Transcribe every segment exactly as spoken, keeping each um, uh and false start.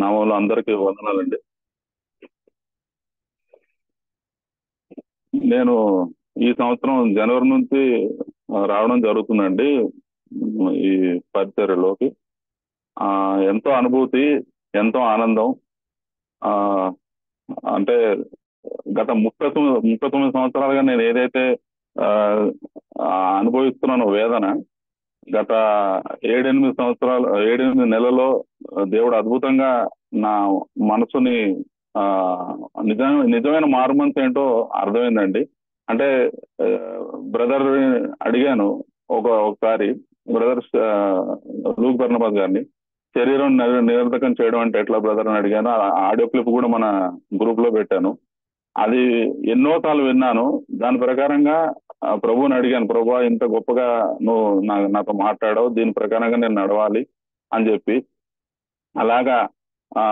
నామంలో అందరికీ వందనాలండి. నేను ఈ సంవత్సరం జనవరి నుంచి ఆ, రావడం జరుగుతుందండి. ఉమ్, ఈ పరిచర్యలోకి ఆ, ఎంతో అనుభూతి, ఎంతో ఆనందం. ఆ, అంటే గత ముప్పై తొమ్మిది ముప్పై తొమ్మిది సంవత్సరాలుగా నేను ఏదైతే ఆ, ఆ, అనుభవిస్తున్నానో వేదన, గత ఏడెనిమిది సంవత్సరాలు ఏడెనిమిది నెలలో దేవుడు అద్భుతంగా నా మనసుని ఆ నిజమైన నిజమైన మారు మనసు ఏంటో అర్థమైందండి. అంటే బ్రదర్ అడిగాను ఒక ఒకసారి, బ్రదర్ లూక్ బర్నబాస్ గారిని, శరీరం నిర- నిరర్థకం చేయడం అంటే ఎట్లా బ్రదర్ అని అడిగాను. ఆ ఆడియో క్లిప్ కూడా మన గ్రూప్ లో పెట్టాను. అది ఎన్నో సార్లు విన్నాను. దాని ప్రకారంగా ఆ, ప్రభువుని అడిగాను, ప్రభు ఇంత గొప్పగా నువ్వు నా నాతో మాట్లాడావు, దీని ప్రకారంగా నేను నడవాలి అని చెప్పి. అలాగా ఆ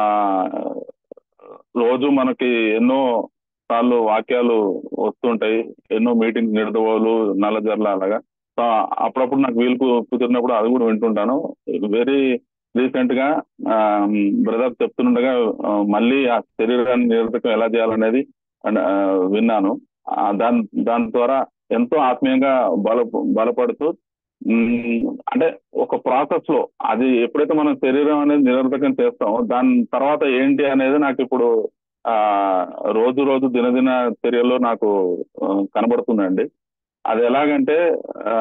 రోజు మనకి ఎన్నో సార్లు వాక్యాలు వస్తుంటాయి, ఎన్నో మీటింగ్స్, నిడదవోలు, నల్లజర్ల అలాగా. సో అప్పుడప్పుడు నాకు వీలు కు- కుదిరినప్పుడు అది కూడా వింటుంటాను. వెరీ రీసెంట్ గా బ్రదర్ చెప్తుండగా ఆ, మళ్ళీ ఆ శరీరాన్ని నిరర్థకం ఎలా చేయాలనేది ఆ, విన్నాను. ఆ, దాని దాని ద్వారా ఎంతో ఆత్మీయంగా బల బలపడుతూ, ఉమ్, అంటే ఒక ప్రాసెస్ లో అది ఎప్పుడైతే మనం శరీరం అనేది నిరర్థకం చేస్తామో దాని తర్వాత ఏంటి అనేది నాకు ఇప్పుడు ఆ రోజు రోజు దినదిన చర్యల్లో నాకు ఆ, కనబడుతుందండి. అది ఎలాగంటే ఆ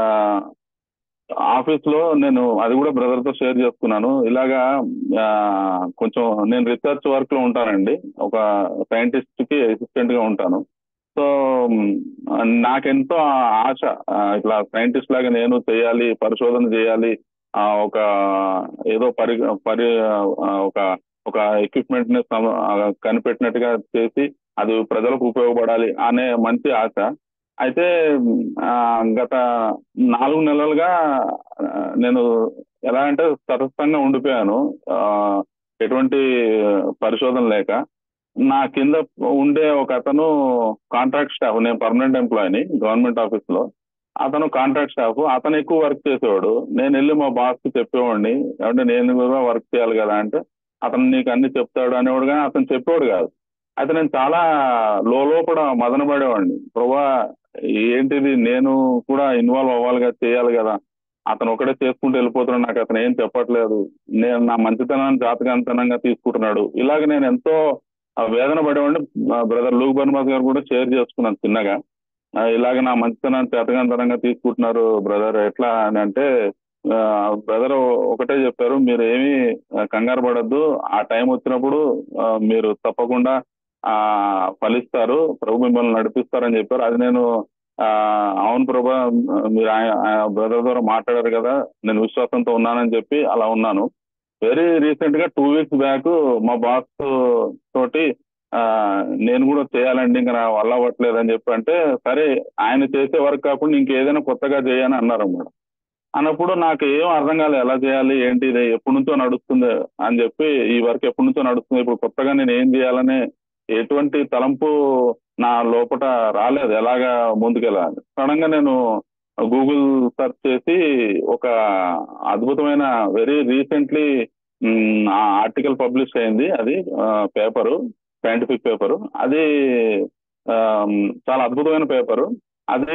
ఆఫీస్ లో నేను అది కూడా బ్రదర్ తో షేర్ చేసుకున్నాను. ఇలాగా ఆ, కొంచెం నేను రీసెర్చ్ వర్క్ లో ఉంటానండి. ఒక సైంటిస్ట్ కి అసిస్టెంట్ గా ఉంటాను. సో మ్, నాకెంతో ఆశ, ఆ, ఇట్లా సైంటిస్ట్ లాగా నేను చేయాలి, పరిశోధన చేయాలి, ఆ, ఒక ఏదో పరి పరి ఆ, ఒక ఒక ఎక్విప్మెంట్ ని సమ- ఆ, కనిపెట్టినట్టుగా చేసి అది ప్రజలకు ఉపయోగపడాలి అనే మంచి ఆశ. అయితే ఆ, గత నాలుగు నెలలుగా ఆ, నేను ఎలా అంటే తటస్థంగా ఉండిపోయాను. ఆ, ఎటువంటి పరిశోధన లేక. నా కింద ఉండే ఒక అతను కాంట్రాక్ట్ స్టాఫ్, నేను పర్మనెంట్ ఎంప్లాయీని గవర్నమెంట్ ఆఫీస్ లో. అతను కాంట్రాక్ట్ స్టాఫ్, అతను ఎక్కువ వర్క్ చేసేవాడు. నేను వెళ్ళి మా బాస్ కి చెప్పేవాడిని, అంటే నేను కూడా వర్క్ చేయాలి కదా అంటే, అతను నీకు అన్ని చెప్తాడు అనేవాడు, కానీ అతను చెప్పేవాడు కాదు. అయితే నేను చాలా లోపల మదన పడేవాడిని, ప్రభా ఏంటిది, నేను కూడా ఇన్వాల్వ్ అవ్వాలి కదా, చేయాలి కదా, అతను ఒకటే చేసుకుంటూ వెళ్ళిపోతున్నాడు, నాకు అతను ఏం చెప్పట్లేదు, నేను నా మంచితనాన్ని జాతకంతనంగా తీసుకుంటున్నాడు. ఇలాగ నేను ఎంతో ఆ వేదన పడేవాడిని. బ్రదర్ లూక్ బర్నబాస్ గారు కూడా షేర్ చేసుకున్నాను చిన్నగా. ఆ, ఇలాగ నా మంచితనాన్ని చేతకంతనంగా తీసుకుంటున్నారు బ్రదర్, ఎట్లా అని అంటే, బ్రదర్ ఒకటే చెప్పారు, మీరు ఏమీ ఆ, కంగారు పడద్దు, ఆ టైం వచ్చినప్పుడు ఆ, మీరు తప్పకుండా ఆ ఫలిస్తారు, ప్రభు మిమ్మల్ని నడిపిస్తారని చెప్పారు. అది నేను ఆ అవును ప్రభా, మీరు బ్రదర్ ద్వారా మాట్లాడారు కదా, నేను విశ్వాసంతో ఉన్నానని చెప్పి అలా ఉన్నాను. వెరీ రీసెంట్ గా టూ వీక్స్ బ్యాక్ మా బాస్ తోటి ఆ నేను కూడా చేయాలండి, ఇంకా నా వల్ల అవ్వట్లేదు అని చెప్పి అంటే, సరే ఆయన చేసే వర్క్ కాకుండా ఇంకేదైనా కొత్తగా చేయని అన్నారు అన్నమాట. అన్నప్పుడు నాకు ఏం అర్థం కాలేదు, ఎలా చేయాలి ఏంటి, ఇది ఎప్పటి నుంచో నడుస్తుంది అని చెప్పి, ఈ వర్క్ ఎప్పటి నుంచో నడుస్తుంది, ఇప్పుడు కొత్తగా నేను ఏం చేయాలని ఎటువంటి తలంపు నా లోపట రాలేదు, ఎలాగా ముందుకెళ్ళాలి. సడన్ గా నేను గూగుల్ సెర్చ్ చేసి ఒక అద్భుతమైన, వెరీ రీసెంట్లీ ఆ ఆర్టికల్ పబ్లిష్ అయింది. అది పేపరు, సైంటిఫిక్ పేపరు. అది ఆ, చాలా అద్భుతమైన పేపరు. అది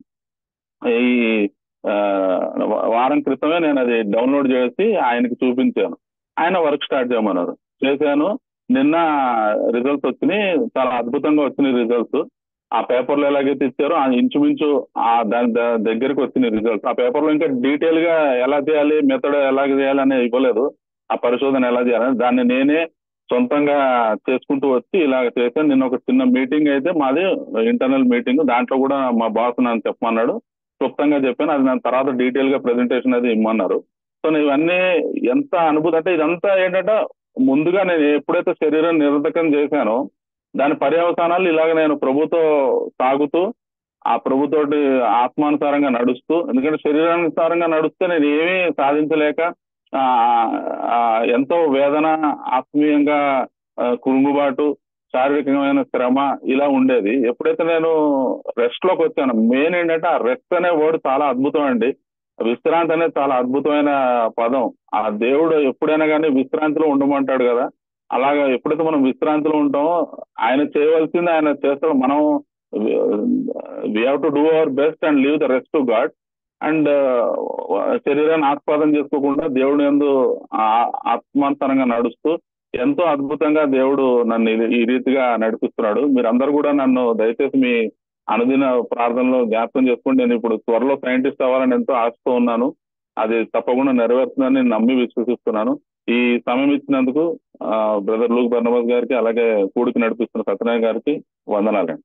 ఈ ఆ, వారం క్రితమే నేను అది డౌన్లోడ్ చేసి ఆయనకి చూపించాను. ఆయన వర్క్ స్టార్ట్ చేయమన్నారు, చేశాను. నిన్న రిజల్ట్స్ వచ్చినాయి, చాలా అద్భుతంగా వచ్చినాయి రిజల్ట్స్. ఆ పేపర్లో ఎలాగైతే ఇచ్చారో ఆ ఇంచుమించు ఆ దాని ద- దగ్గరికి వచ్చినాయి రిజల్ట్స్. ఆ పేపర్లో ఇంకా డీటెయిల్ గా ఎలా చేయాలి, మెథడ్ ఎలా చేయాలి అనేది ఇవ్వలేదు, ఆ పరిశోధన ఎలా చేయాలని. దాన్ని నేనే సొంతంగా చేసుకుంటూ వచ్చి ఇలాగ చేశాను. నిన్న ఒక చిన్న మీటింగ్ అయితే మాది, ఇంటర్నల్ మీటింగ్, దాంట్లో కూడా మా బాస్ నన్ను చెప్పమన్నాడు, క్లుప్తంగా చెప్పాను. అది నా తర్వాత డీటెయిల్ గా ప్రెజెంటేషన్ అది ఇమ్మన్నారు. సో నేను ఇవన్నీ ఎంత అనుభూతి అంటే, ఇదంతా ఏంటంటే ముందుగా నేను ఎప్పుడైతే శరీరం నిరర్ధకం చేశానో దాని పర్యవసానాలు ఇలాగ నేను ప్రభుతో సాగుతూ, ఆ ప్రభుతోటి ఆత్మానుసారంగా నడుస్తూ, ఎందుకంటే శరీరానుసారంగా నడుస్తే నేను ఏమీ సాధించలేక ఆ ఆ, ఎంతో వేదన, ఆత్మీయంగా ఆ, కురుంగుబాటు, శారీరకమైన శ్రమ ఇలా ఉండేది. ఎప్పుడైతే నేను రెస్ట్ లోకి వచ్చాను, మెయిన్ ఏంటంటే ఆ రెస్ట్ అనే వర్డ్ చాలా అద్భుతం అండి. విశ్రాంతి అనేది చాలా అద్భుతమైన పదం. ఆ దేవుడు ఎప్పుడైనా కానీ విశ్రాంతిలో ఉండమంటాడు కదా. అలాగా ఎప్పుడైతే మనం విశ్రాంతిలో ఉంటామో ఆయన చేయవలసింది ఆయన చేస్తాడు. మనం we have to do our best and leave the rest to God. And శరీరాన్ని ఆస్వాదం చేసుకోకుండా దేవుడి యందు ఆ- ఆత్మానుసారంగా నడుస్తూ ఎంతో అద్భుతంగా దేవుడు నన్ను ఈ- ఈ రీతిగా నడిపిస్తున్నాడు. మీరందరూ కూడా నన్ను దయచేసి మీ అనుదిన ప్రార్థనలో జ్ఞాపకం చేసుకోండి. నేను ఇప్పుడు త్వరలో సైంటిస్ట్ అవ్వాలని ఎంతో ఆశతో ఉన్నాను. అది తప్పకుండా నెరవేరుతుందని నేను నమ్మి విశ్వసిస్తున్నాను. ఈ సమయం ఇచ్చినందుకు బ్రదర్ లూక్ బర్నబాస్ గారికి, అలాగే కూడికి నడిపిస్తున్న సత్యనారాయణ గారికి వందనాలండి.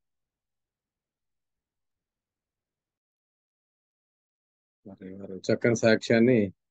మరి వారు చక్కని సాక్ష్యాన్ని